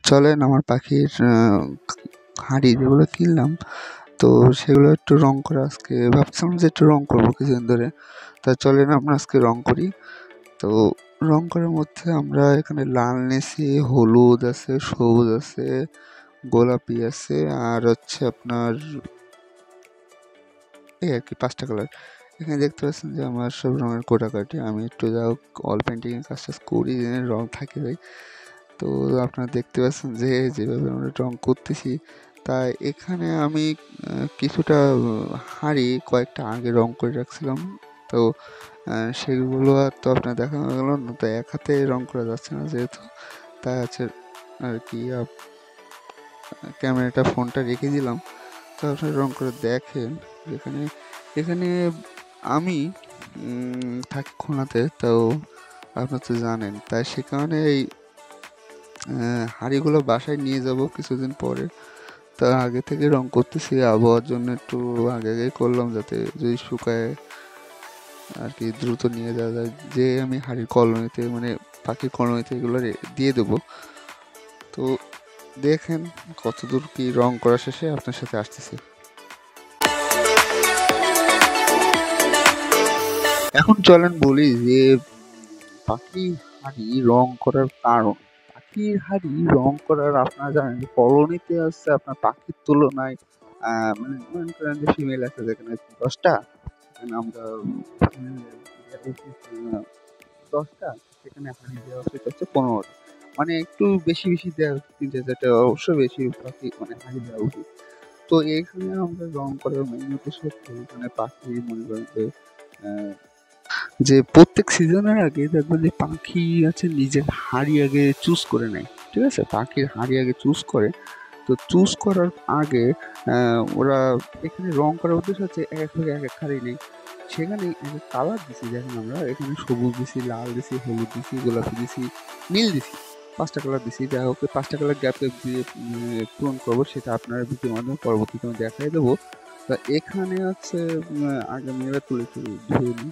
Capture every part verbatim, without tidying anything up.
চলেন আমার পাখির হাঁড়ি যেগুলো কিনলাম তো সেগুলো একটু রং করে আজকে ভাবছিলাম যে একটু রং করবো কিছুদিন ধরে। তা চলেন আমরা আজকে রং করি। তো রং করার মধ্যে আমরা এখানে লাল নিয়েছি, হলুদ আছে, সবুজ আছে, গোলাপি আছে, আর হচ্ছে আপনার এই আর কি পাঁচটা কালার। এখানে দেখতে পাচ্ছেন যে আমার সব রঙের কোটাকাটি। আমি একটু যা হোক অল পেন্টিংয়ের কাজটা করি, রং থাকে যাই। তো আপনারা দেখতে পাচ্ছেন যে যেভাবে আমরা রং করতেছি, তাই এখানে আমি কিছুটা হাঁড়ি কয়েকটা আগে রং করে রাখছিলাম। তো সেগুলো আর তো আপনার দেখানো গেল না, তো এক হাতে রং করা যাচ্ছে না যেহেতু, তাই আছে আর কি ক্যামেরাটা ফোনটা রেখে দিলাম। তো আপনারা রং করে দেখেন। এখানে এখানে আমি থাকি খুলনাতে, তো আপনারা তো জানেন, তাই সে কারণে এই হাঁড়িগুলো বাসায় নিয়ে যাব কিছুদিন পরে। তা আগে থেকে রং করতেছি, আবহাওয়ার জন্য একটু আগে আগে করলাম যাতে যদি শুকায় আর কি দ্রুত নিয়ে যাওয়া যায়। যে আমি হাঁড়ির কলোনিতে মানে পাখির কলোনিতে এগুলো দিয়ে দেবো। তো দেখেন কতদূর কি রং করা শেষে আপনার সাথে আসতেছি। এখন চলেন বলি যে পাখির হাঁড়ি রং করার কারণ। পাখির হাঁড়ি রং করার আপনারা জানেন যে কলোনিতে আসছে আপনার পাখির তুলনায় মানে মনে করেন যে ফিমেল আছে যেখানে দশটা, সেখানে আমরা দশটা, সেখানে হাঁড়ি দেওয়া উচিত হচ্ছে পনেরোটা, মানে একটু বেশি বেশি দেওয়া তিন চারটা অবশ্যই বেশি পাখি মানে হাঁড়ি দেওয়া উচিত। তো এখানে আমরা রং করার মেইন উদ্দেশ্য হচ্ছে এখানে পাখি মনে করেন যে যে প্রত্যেক সিজনের আগে দেখবেন যে পাখি আছে নিজের হাঁড়ি আগে চুজ করে নেয়, ঠিক আছে? পাখির হাঁড়ি আগে চুজ করে। তো চুজ করার আগে ওরা এখানে রং করার উদ্দেশ্য হচ্ছে এক এক এক এক হাঁড়ি নেই, সেখানে কালার দিছি। দেখেন আমরা এখানে সবুজ দিছি, লাল দিছি, হলুদ দিছি, গোলাপি দিছি, নীল দিছি, পাঁচটা কালার দিছি। যাই হোক পাঁচটা কালার গ্যাপ গ্যাপ দিয়ে পূরণ করবো, সেটা আপনারা ভিডিওর মাধ্যমে পরবর্তীতে আমি দেখাই দেবো। তা এখানে হচ্ছে আগে মেয়েরা তুলে তুলে ধুয়ে নিই।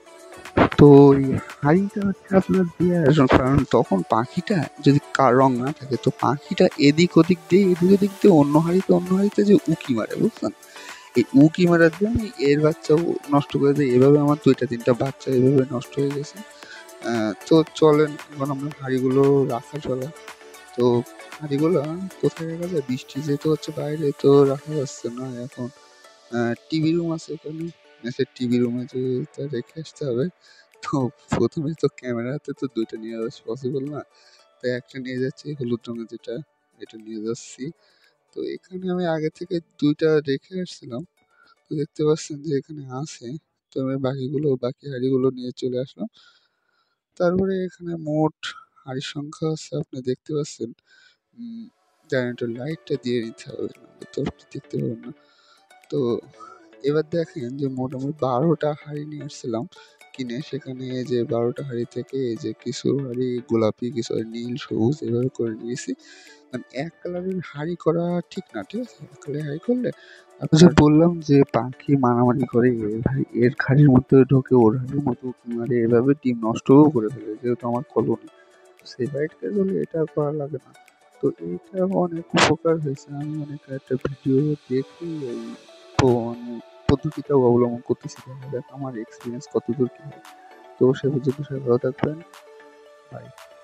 তো এই হাঁড়িটা হচ্ছে আপনার দিয়ে আসুন, কারণ তখন পাখিটা যদি রং না থাকে তো পাখিটা এদিক ওদিক দিয়ে এদিক ওদিক দিয়ে অন্য হাঁড়িতে অন্য হাঁড়িতে যে উঁকি মারে, বুঝলেন? এই উঁকি মারার জন্য এর বাচ্চাও নষ্ট করে দেয়। এভাবে আমার দুইটা তিনটা বাচ্চা এভাবে নষ্ট হয়ে গেছে। তো চলেন এখন আমরা হাঁড়িগুলো রাখার চলা। তো হাঁড়িগুলো কোথায় রাখা যায়? বৃষ্টি যেহেতু হচ্ছে বাইরে তো রাখা যাচ্ছে না। এখন টিভি রুম আছে এখানে, টিভি রুমে যে তা রেখে আসতে হবে। তো প্রথমে তো ক্যামেরা হাতে তো দুইটা নিয়ে যাওয়া পসিবল না, তাই একটা নিয়ে যাচ্ছি হলুদ রঙের যেটা, এটা নিয়ে যাচ্ছি। তো এখানে আমি আগে থেকে দুইটা রেখে আসছিলাম, তো দেখতে পাচ্ছেন যে এখানে আছে। তো আমি বাকিগুলো বাকি হাঁড়িগুলো নিয়ে চলে আসলাম। তারপরে এখানে মোট হাঁড়ির সংখ্যা আছে আপনি দেখতে পাচ্ছেন। জানেন একটু লাইটটা দিয়ে নিতে হবে, তো দেখতে পাবেন না। তো এবার দেখেন যে মোটামুটি বারোটা হাঁড়ি নিয়ে আসছিলাম কিনে, সেখানে যে বারোটা হাঁড়ি থেকে এই যে কিছু হাঁড়ি গোলাপি, কিছু হাঁড়ি নীল, সবুজ এভাবে করে নিয়েছি। মানে এক কালারের হাঁড়ি করা ঠিক না, ঠিক আছে? এক কালারের হাঁড়ি করলে আপনার বললাম যে পাখি মারামারি করে, ভাই এর হাঁড়ির মধ্যে ঢোকে ওর হাঁড়ির মতো মারে, এভাবে ডিম নষ্টও করে ফেলে যেহেতু আমার কলোনি। সেই লাইটকে বলে এটা করা লাগে না। তো এইটা অনেক উপকার হয়েছে। আমি অনেক একটা ভিডিও দেখে এই পদ্ধতিটা অবলম্বন করতেছি। দেখা যাক আমার এক্সপিরিয়েন্স কতদূর কি হয়। তো সে পর্যন্ত সবাই ভালো থাকবেন। বাই।